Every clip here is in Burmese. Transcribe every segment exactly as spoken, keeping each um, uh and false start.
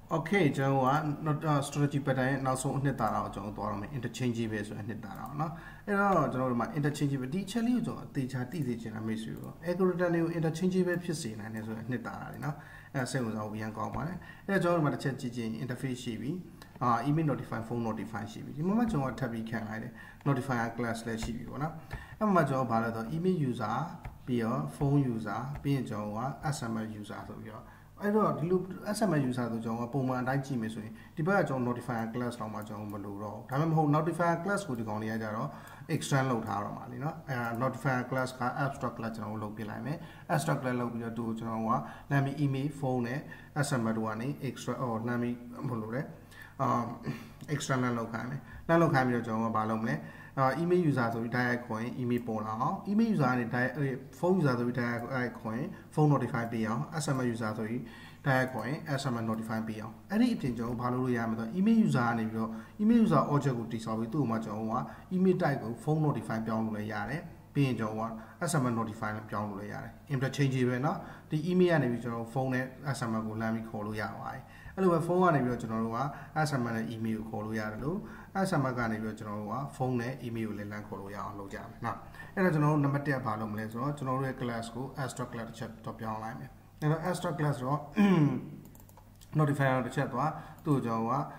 Okay, John, not a strategy, but I now so net out John interchangeable so net around. No, my interchangeable teacher, you don't teach her teach in a miss you. Equal interchangeable piscine and as a net arena, as same as our young company. A John, my chat interface C V, uh, email notify phone notify C V. The moment you want to be can notify a class slash C V. And my job, the email user, be a phone user, be a job, S M S user. I don't look as a user to John, a Puma and I G Miss. The bird on notify a class from my John Baloo. Time home notify a class would go on the other external load harama, you know, notify a class abstract letter on local line, abstract letter to John, let me email phone, as a maduani, extra or Nami Bolore, external local. Nano camera John Balome. Uh, email user to retire coin, email pola, email user retire phone user to retire coin, phone notify beyond, S M S user to retire coin, S M S notify beyond. Any intention of Paluya, email user and email user object would dissolve too much over, email type phone notify beyond the yare, being Joe, S M S notify beyond the yare. Interchangeable, the email and individual phone S M S will let me call Yawai. Anyway, phone and individual S M S email call Yaro. As a Magani general phone email and Coloya on Lojam. Now, and a general number ten palom leso, general class go, Astra class chat top your line. And Astra class notify the chat to Java,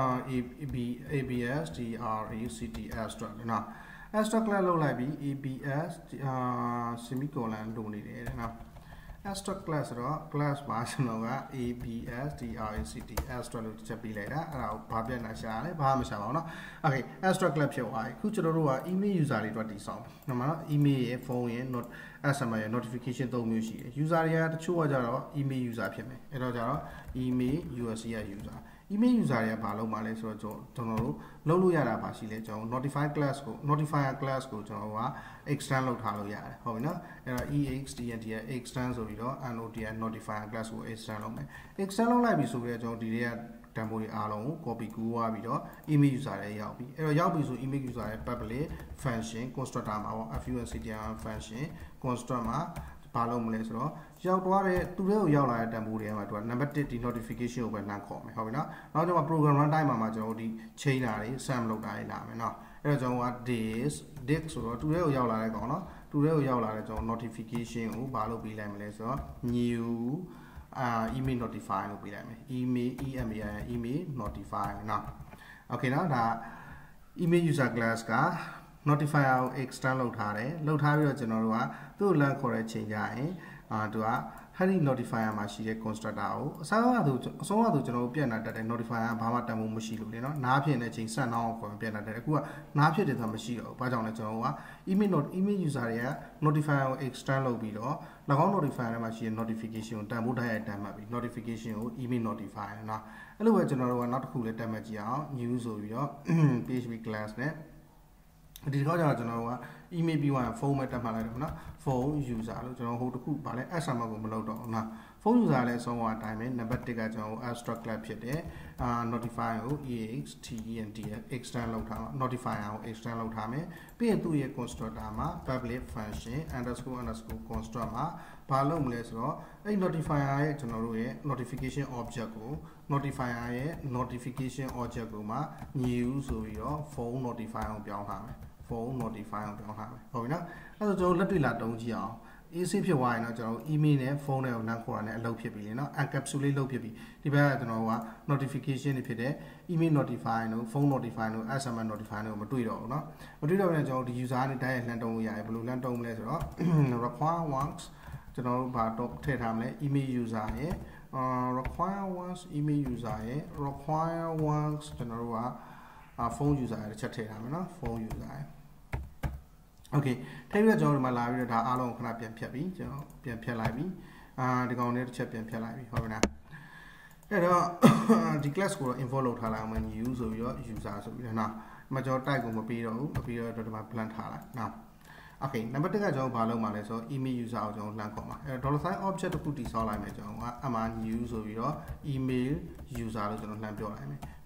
A B S, T R E C T Astra. Now, Astra class low library, A B S, semicolon, don't need it. Now, Astra class class Marshanoga, A B S, T R E C T, Astra Chapi later, Pabia Nashale, Bahamashavana. Okay, Astra clap show I. Kuchurua email user what is some. No email, phone, not S M S notification to music. User the two email user payment. Email U S user. Email user Palo Male so Tonoro, Lolu Yara Basile, notify class go, notify a class go to external Halo Yara. Hovina, E X T and external and O T and notify a class go external. External library so we are Jodia Tambori Alon, copy Gua video, email user Yabi. A Yabi so email user public function, constantama, a few C T M function, constantama. Palom lesro, Yaware to real Yala Tamburia to number thirty notification over Nancom. However, now the program runtime Amajodi, Chainari, Sam Logai Lamina. Erajon days, Dix or to real Yala Gona, to real Yala notification, Balo Bilam lesro, new email notify no Bilam, email, email, email notify now. Okay, now the email user glass car. Notify our external load hard, load hard general, to learn correct change. Uh, to a hurry notify a machine construct out. Some other general piano that notify a Bamata machine, you know, Napi and a change sun now for piano that Napi the machine, but on a general, email not email user notify our external video, Lagon notify a machine notification, Tamuda damage, notification, email notify. Now, hello, general, not cool damage news of your P H P class net. This is how email be one format phone user who to cook by as some of them. Phone user less on one time, number take a abstract clap notify E X T and T external notify our external time, pay to a construct public function underscore underscore construct palom less raw a notify general notification object notify notification object news or your phone notify on Biao phone notify on Biao. Okay, now as a let me let don't you. Easy if you why not email phone and Nankor low people, encapsulate low people. The bad notification if you email notify no phone notify no S M S notify no material no. Material the user and land on we blue land on letter require once to know about email user require once email user require once general phone user chat phone user. Okay, take the job of my library that I don't have been Piabi, Pian Pialabi, the government chap and Pialabi. However, the class will involve Halaman use of your users of now. Major type of appeal appear to my plant hala. Now, okay, number two job Palo Maleso, email user of Lancoma. A dollar sign object to put this all I major, a man use of your email user of Lampio.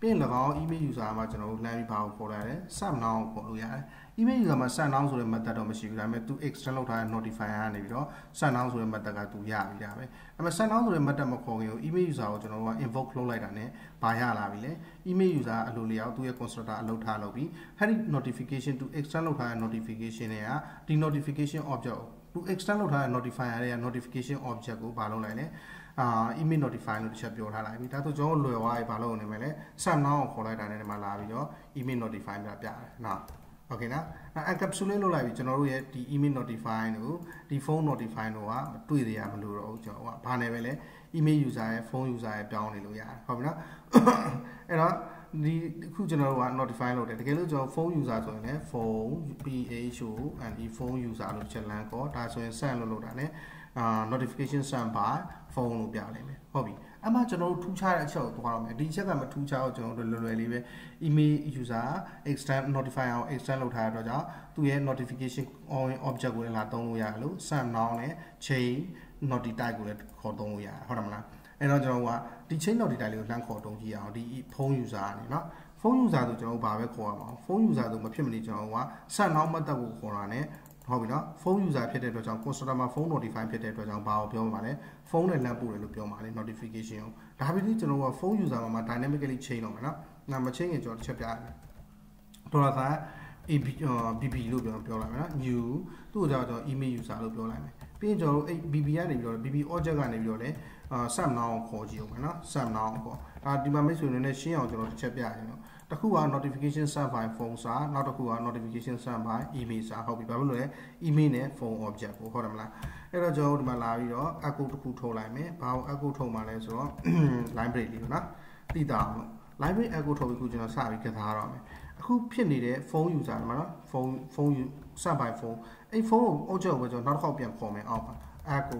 ပြင်၎င်း email user မှာကျွန်တော်တို့လှမ်းပြီးဘာကိုခေါ်လိုက်လဲ sub now ကိုခေါ်လို့ရတယ် email user မှာ sub now ဆိုတဲ့ method တော့မရှိဘူးဒါပေမဲ့ तू extend လုပ်ထားတဲ့ notifier ကနေပြီးတော့ sub now ဆိုတဲ့ method က तू ရပြီဒါပဲဒါပေမဲ့ sub now ဆိုတဲ့ method မခေါ်ခင်ကို email user ကိုကျွန်တော်တို့က invoke လုပ်လိုက်တာ ਨੇ ဘာရလာပြီလဲ email user အလိုလျောက်သူ့ရဲ့ constructor အလုပ်ထားလုပ်ပြီးအဲ့ဒီ notification तू extend လုပ်ထားတဲ့ notification တွေကဒီ notification object ကို तू extend လုပ်ထားတဲ့ notifier တွေက notification object ကိုဘာလုပ်လိုက်လဲအာ email notify လို့တစ်ချက်ပြောထားလိုက်ပြီဒါဆိုကျွန်တော်လွယ်သွားပြီဘာလို့နေမလဲ sub now ကိုခေါ်လိုက်တာ ਨੇ ဒီမှာလာပြီးတော့ email notify ပြပြတယ်နော် okay နော် encapsulate လုပ်လိုက်ပြီကျွန်တော်တို့ရဲ့ဒီ email notify ကိုဒီ phone notify တို့ကတွေ့ရမလို့တော့ကျွန်တော်ကဘာနဲ့ပဲလဲ email user ရဲ့ phone user ရဲ့ပြောင်းနေလို့ရတယ်ဟုတ်ပြီနော်အဲ့တော့ဒီအခုကျွန်တော်တို့က notify လုပ်တယ်တကယ်လို့ကျွန်တော် phone user ဆိုရင်လည်း phone pho and phone user လို့ချက်လန်းကောဒါဆိုရင် send လို့လုပ်တာ ਨੇ အာ notification send by phone လို့ပြလိုက်မယ်ဟုတ်ပြီအမှကျွန်တော်တို့ထူးခြားတဲ့အချက်ကိုသွားတော့မယ်ဒီအချက်ကမထူးခြားတော့ကျွန်တော်တို့လွယ်လွယ်လေးပဲ email user extend notify အောင် extend လုပ်ထားတဲ့အတွက်ကြောင့်သူ့ရဲ့ notification on object ကိုလည်းလာသုံးလို့ရတယ်လို့ send now နဲ့ chain notify type ကိုလည်းခေါ်သုံးလို့ရတယ်ဟုတ်တယ်မလားအဲ့တော့ကျွန်တော်ကဒီ chain notify လေးကိုလှမ်းခေါ်တုံးကြည့်အောင်ဒီ phone user ကနေเนาะ phone user ဆိုကျွန်တော်တို့ဘာပဲခေါ်ရမှာ phone user ဆိုမဖြစ်မနေကျွန်တော်က send now method ကိုခေါ်တာ ਨੇဟုတ်ပြီနော် phone user ဖြစ်တဲ့အတွက်ကြောင့် customer မှာ phone notify ဖြစ်တဲ့အတွက်ကြောင့်ဘာကိုပြောမှာလဲဖုန်းနဲ့လမ်းပို့တယ်လို့ပြောမှာလေ notification ကိုဒါပေမဲ့ကျွန်တော်က phone user မှာ dynamically change လုပ်မယ်နော်ငါမ change ရင်ကျွန်တော်တစ်ချက်ပြရတယ်ဒေါ်လာသား ab bb လို့ပြောပြောလိုက်မယ်နော် new သူ့ကိုကြောင့်ကျွန်တော် email user လို့ပြောလိုက်မယ်ပြီးရင်ကျွန်တော်တို့အဲ့ bb ကနေပြီးတော့ bb object ကနေပြီးတော့လေ sub now ကိုခေါ်ကြည့်အောင်မယ်နော် sub now ကိုဒါဒီမှာမိတ်ဆွေတွေနဲ့ရှင်းအောင်ကျွန်တော်တစ်ချက်ပြရရင်တော့တစ်ခုက notification send by phone စာနောက်တစ်ခုက notification send by email စာဟုတ်ပြီဘာလို့လဲ email နဲ့ phone object ကိုဟုတ်တယ်မလားအဲ့တော့ကျွန်တော်တို့ဒီမှာလာပြီးတော့ echo တစ်ခုထုတ်လိုက်မယ်ဘာကို echo ထုတ်မှာလဲဆိုတော့ line break လေးနော်သိတာအောင်လို့ line break echo ထုတ်ပြီးခုကျွန်တော်စပြီးကစားတော့မယ်အခုဖြစ်နေတဲ့ phone user မှာနော် phone phone send by phone အဲ့ phone ကို object ကိုကျွန်တော်နောက်တစ်ခေါက်ပြန်ခေါ်မယ်အောက်ပါ echo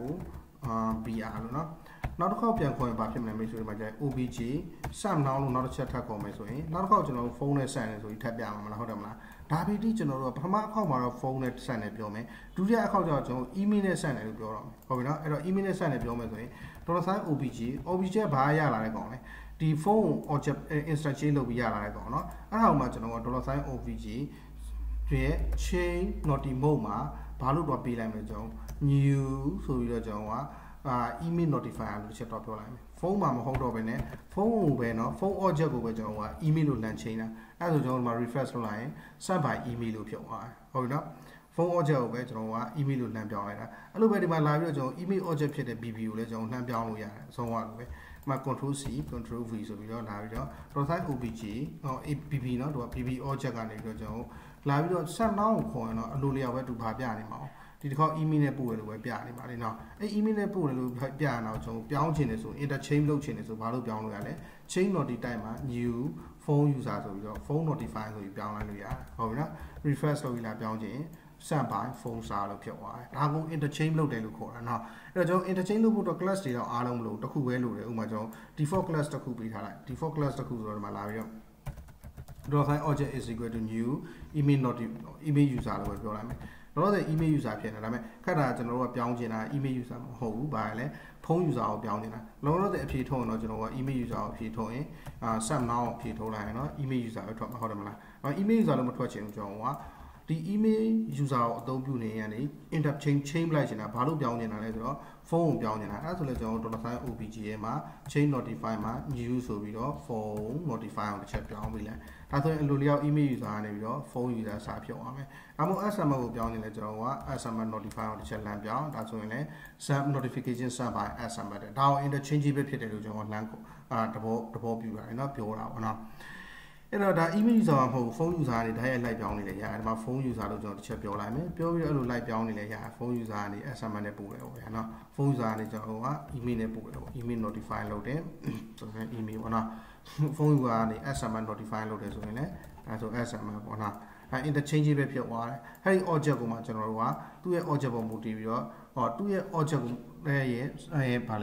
br လို့နော်နောက်တစ်ခေါက်ပြန်ခေါ်ရင်ဘာဖြစ်မလဲမိတ်ဆွေတွေမှာကျရင် obj sub now လို့နောက်တစ်ချက်ထပ်ခေါ်မယ်ဆိုရင်နောက်တစ်ခေါက်ကျွန်တော်တို့ဖုန်းနဲ့ဆက်နေဆိုပြီးထပ်ပြမှာမလားဟုတ်တယ်မလားဒါပေတိကျွန်တော်တို့ကပထမအခေါက်မှာတော့ဖုန်းနဲ့ဆက်နေပြောမယ်ဒုတိယအခေါက်ကျတော့ကျွန်တော် email နဲ့ဆက်နေလို့ပြောတော့မယ်ဟုတ်ပြီနော်အဲ့တော့ email နဲ့ဆက်နေပြောမယ်ဆိုရင် dollar sign obj obj ဘာရလာတဲ့ကောင်လဲဒီဖုန်း object instant chain လုပ်ပြီးရလာတဲ့ကောင်နော်အဲ့ဒါမှကျွန်တော်က dollar sign obj ရဲ့ chain naughty mode မှာဘာလို့တော့ပေးလိုက်မလဲကျွန်တော် new ဆိုပြီးတော့ကျွန်တော်ကအာ email notifier လို့တစ်ချက်တော့ပြောလိုက်မယ်ဖုန်းမှာမဟုတ်တော့ဘဲနဲ့ဖုန်းကိုပဲเนาะဖုန်း object ကိုပဲကျွန်တော်က email လို့လမ်းချိန်တာအဲ့ဒါဆိုကျွန်တော်ဒီမှာ refresh လုပ်လိုက်ရင် send by email လို့ဖြစ်သွားတယ်ဟုတ်ပြီเนาะဖုန်း object ကိုပဲကျွန်တော်က email လို့လမ်းပြောင်းလိုက်တာအဲ့လိုပဲဒီမှာလာပြီးတော့ကျွန်တော် email object ဖြစ်တဲ့ bb ကိုလည်းကျွန်တော်လမ်းပြောင်းလို့ရတယ်အဆုံးသွားလို့ပဲဒီမှာ control c control v ဆိုပြီးတော့လာပြီးတော့ process obj ဟော bb เนาะသူက bb object ကနေပြီးတော့ကျွန်တော်လာပြီးတော့ send now ကိုခေါ်ရင်တော့အလိုလျောက်ပဲသူဘာပြနေမှာဒီတစ်ခေါက် email နဲ့ပို့တယ်လို့ပဲပြနေပါလေနော်အဲ့ email နဲ့ပို့တယ်လို့ပြရအောင်ကျွန်တော်ပြောင်းချင်တယ်ဆို interchange လုပ်ချင်တယ်ဆိုဘာလို့ပြောင်းလို့ရလဲ chain notify တိုင်းမှာ new phone user ဆိုပြီးတော့ phone notify ဆိုပြီးပြောင်းလိုက်လို့ရတယ်ဟုတ်ပြီနော် refresh လုပ်ပြီးလာပြောင်းချင် send by phone စာလို့ဖြစ်သွားတယ်ဒါကို interchange လုပ်တယ်လို့ခေါ်တာနော်အဲ့တော့ကျွန်တော် interchange လုပ်ဖို့တော့ class တွေတော့အားလုံးမလို့တစ်ခုပဲလို့တယ်ဥပမာကျွန်တော် default class တစ်ခုပေးထားလိုက် default class တစ်ခုဆိုတော့ဒီမှာလာပြီးတော့ dollar object is equal to new email notify email user လို့ပဲပြောလိုက်မယ်တော့တဲ့ email user ဖြစ်နေတာဒါပေမဲ့ခက်တာကျွန်တော်တို့ကပြောင်းချင်တာ email user မဟုတ်ဘူးဘာလဲဖုန်း user ကိုပြောင်းနေတာလောလောဆယ်အဖြေထုတ်ရင်တော့ကျွန်တော်က email user ကိုအဖြေထုတ်ရင်အာ sub now ကိုအဖြေထုတ်လိုက်ရင်တော့ email user ပဲထွက်မှာဟုတ်တယ်မလားအဲ့ email user လို့မထွက်ချင်ဘူးကျွန်တော်ကဒီ email user ကိုအသုံးပြုနေရတဲ့ interchange chain လိုက်ချင်တာဘာလို့ပြောင်းနေတာလဲဆိုတော့ဖုန်းကိုပြောင်းနေတာအဲ့ဒါဆိုလဲကျွန်တော်တို့ dollar sign obj ရဲ့မှာ chain notify မှာ new ဆိုပြီးတော့ phone notify ကိုတစ်ချက်ပြောင်းပေးလိုက်ဒါဆိုရင်အလိုလျောက် email user ကနေပြီးတော့ phone user စာဖြစ်သွားမယ်အမို့ sms ကိုပြောင်းနေလဲကျွန်တော်က sms notify ကိုတစ်ချက်လမ်းပြောင်းဒါဆိုရင်လည်း send notification send by sms တဲ့ဒါကို interchangeable ဖြစ်တယ်လို့ကျွန်တော်လမ်းကိုအာတဘောတဘောပြပါတယ်เนาะပြောတာပေါ့เนาะအဲ့တော့ဒါ email user မဟုတ် phone user ကနေဒါရိုက်လိုက်ပြောင်းနေလေရတယ်ဒီမှာ phone user လို့ကျွန်တော်တစ်ချက်ပြောလိုက်မယ်ပြောပြီးတော့အဲ့လိုလိုက်ပြောင်းနေလေရတယ် phone user ကနေ sms နဲ့ပို့တယ်ပေါ့ဗျာเนาะ phone user ကနေကျွန်တော်က email နဲ့ပို့တယ်ပေါ့ email notify လုပ်တယ်ဆိုရင် email ပေါ့เนาะ phone user ကနေ sms notify လုပ်တယ်ဆိုရင်လည်းအဲဆို sms ပေါ့เนาะအဲ interchange ပဲဖြစ်သွားတယ်အဲ့ဒီ object ကိုမှကျွန်တော်တို့ကသူ့ရဲ့ object ပေါ်မူတည်ပြီးတော့ဟောသူ့ရဲ့ object ကိုရဲ့အဲဗာလဲ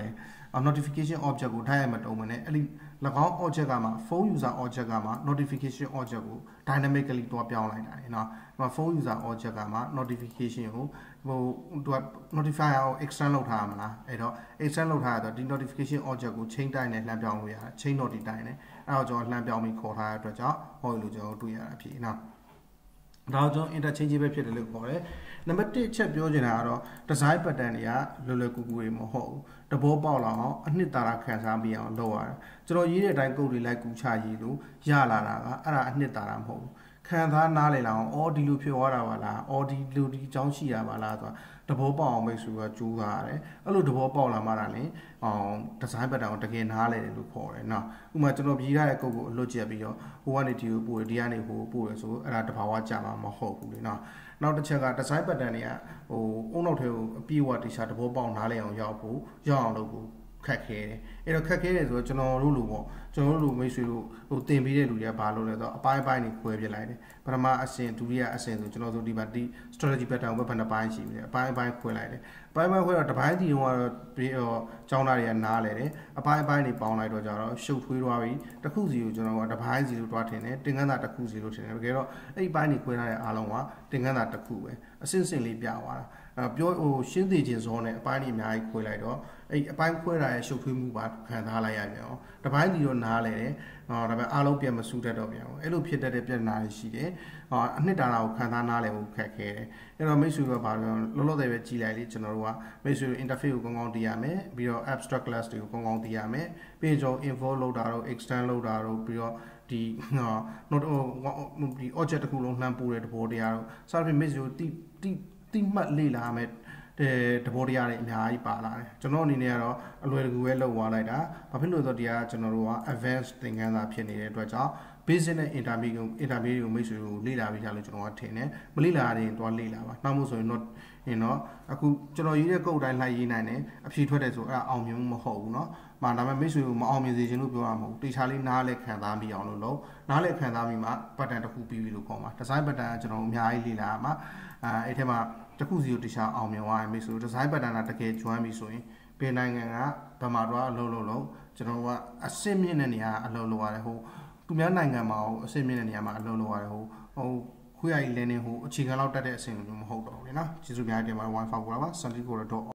notification object ကိုထားရမှာတုံးမနဲ့အဲ့ဒီ၎င်း object ကမှ phone user object ကမှ notification object ကို dynamically တွားပြောင်းလိုက်တာเนาะဒီမှာ phone user object ကမှ notification ကိုဟိုသူက notifier ကို extend လုပ်ထားရမလားအဲ့တော့ extend လုပ်ထားရတော့ဒီ notification object ကို chain တိုင်းနဲ့လှမ်းပြောင်းလို့ရတယ် chain noti တိုင်းနဲ့အဲ့တော့ကျွန်တော်လှမ်းပြောင်းပြီးခေါ်ထားရတဲ့အတွက်ကြောင့်ဟောလို့ကျွန်တော်တွေ့ရတာဖြစ်เนาะဒါကြောင့် interchangeable ဖြစ်တယ်လို့ခေါ်တယ်။နံပါတ်oneချက်ပြောချင်တာကတော့ design pattern တွေကလွယ်လွယ်ကူကူတွေမဟုတ်ဘူး။တဘောပေါက်လာအောင်အနှစ်သာရခံစားပြီးအောင်လုပ်ရတယ်။ကျွန်တော်ရေးတဲ့အတိုင်း code တွေလိုက်ကူချရေးလို့ရလာတာကအဲ့ဒါအနှစ်သာရမဟုတ်ဘူး။ခံစားနားလည်လာအောင်အော်ဒီလိုဖြစ်သွားတာပါလား။အော်ဒီလိုဒီအကြောင်းရှိတာပါလားဆိုတာတဘောပေါက်အောင်ပဲဆိုတော့ကြိုးစားရတယ်။အဲ့လိုတဘောပေါက်လာမှလည်းအောင် design pattern ကိုတကယ်နားလည်တယ်လို့ခေါ်တယ်နော်။ဥပမာကျွန်တော်ရေးထားတဲ့ code ကိုအလွတ်ကျက်ပြီးတော့ဟိုကနေဒီကိုပို့တယ်ဒီကနေဟိုပို့တယ်ဆိုအဲ့ဒါတဘာဝကြမှာမဟုတ်ဘူးလေနော်။နောက်တစ်ချက်က design pattern တွေကဟိုအုံနောက်ထဲကိုအပြည့်အဝတိကျတဘောပေါက်နားလည်အောင်ရောက်ဖို့ရောက်အောင်လုပ်ဖို့ခက်ခဲတယ်အဲ့တော့ခက်ခဲတယ်ဆိုတော့ကျွန်တော်တို့လိုပေါ့ကျွန်တော်တို့လိုမိတ်ဆွေတို့ဟိုတင်ပေးတဲ့လူတွေကဘာလုပ်လဲဆိုတော့အပိုင်းပိုင်းနေခွဲပြလိုက်တယ်ပထမအဆင့်ဒုတိယအဆင့်ဆိုကျွန်တော်တို့ဒီမှာဒီ strategy pattern ကိုဘယ်နှပိုင်းရှိပြီလဲအပိုင်းအပိုင်းခွဲလိုက်တယ်အပိုင်းပိုင်းခွဲတော့တစ်ပိုင်းစီတော့ပြီးတော့ကျောင်းသားတွေကနားလဲတယ်အပိုင်းအပိုင်းနေပေါင်းလိုက်တော့ကြတော့ရှုပ်ထွေးသွားပြီတစ်ခုစီကိုကျွန်တော်ကတစ်ပိုင်းစီလို့တွားထင်တယ်တင်ကန်းသာတစ်ခုစီလို့ထင်တယ်တကယ်တော့အဲ့ဒီပိုင်းနေခွဲထားတဲ့အားလုံးကတင်ကန်းသာတစ်ခုပဲအဆင့်ဆင့်လေးပြသွားတာပြောဟိုရှင်းသေးခြင်းစောနဲ့အပိုင်းကြီးအများကြီးခွဲလိုက်တော့အဲ့အပိုင်းခွဲတာရဲ့ရှုပ်ထွေးမှုပါခံထားလိုက်ရပြန်အောင်တပိုင်းစီတော့နားလဲတယ်ဟောဒါပေမဲ့အားလုံးပြန်မစူးတတ်တော့ပြန်အောင်အဲ့လိုဖြစ်တတ်တဲ့ပြဿနာတွေရှိတယ်ဟောအနှစ်သာရကိုခံစားနားလဲဖို့ခက်ခဲတယ်အဲ့တော့မိတ်ဆွေတို့ကဘာလို့လောလောဆယ်ပဲကြည်လိုက်လေကျွန်တော်တို့ကမိတ်ဆွေတို့ interface ကိုကောင်းကောင်းသိရမယ်ပြီးတော့ abstract class တွေကိုကောင်းကောင်းသိရမယ်ပြီးတော့ info လောက်တာတော့ extend လောက်တာတော့ပြီးတော့ဒီဟော not ဒီ object တစ်ခုလုံးလှမ်းပို့တဲ့သဘောတရားတော့စသဖြင့်မိတ်ဆွေတို့တိတိတိမှတ်လေ့လာမယ်တဲ့သဘောတရားတွေအများကြီးပါလာတယ်ကျွန်တော်အနေနဲ့ကတော့အလွယ်တကူပဲလုပ်သွားလိုက်တာဘာဖြစ်လို့လဲဆိုတော့ဒီကကျွန်တော်တို့က advanced သင်ခန်းစာဖြစ်နေတဲ့အတွက်ကြောင့် basic နဲ့ intermediate ကို intermediate ကိုမိတ်ဆွေတို့လေ့လာပြီးသားလို့ကျွန်တော်ကထင်တယ်မလေ့လာရင်တော့လေ့လာပါနောက်မို့ဆိုရင်တော့ရင်တော့အခုကျွန်တော်ရေးတဲ့ code တိုင်းလိုက်ရေးနိုင်တယ်အဖြေထွက်တယ်ဆိုအဲ့ဒါအောင်မြင်မှုမဟုတ်ဘူးเนาะမှာဒါပေမဲ့မိတ်ဆွေကိုမအောင်မြင်စေချင်လို့ပြောရမှာမဟုတ်တေချာလေးနားလဲခံစားမိအောင်လို့လုပ်နားလဲခံစားမိမှ pattern တစ်ခုပြီးပြီလို့ခေါ်မှာ design pattern ကကျွန်တော်အများကြီးလေ့လာရမှာအဲအဲ့ထဲမှာတစ်ခုစီကိုတေချာအောင်မြင်သွားရင်မိတ်ဆွေ design pattern ကတကယ်ကျွမ်းပြီဆိုရင်ဘယ်နိုင်ငံကဗမာတော့အလုပ်လုပ်လို့ကျွန်တော်ကအစစ်မြင့်တဲ့နေရာအလုပ်လုပ်ရတယ်ဟိုသူများနိုင်ငံမှာအစစ်မြင့်တဲ့နေရာမှာအလုပ်လုပ်ရတယ်ဟိုဟိုခွေးရိုက်လင်းနေဟိုအခြေခံလောက်တက်တဲ့အဆင့်မျိုးမဟုတ်တော့ဘူးလေနော်ကျေးဇူးများတင်ပါတယ် wifi ကိုလာပါ santiago.org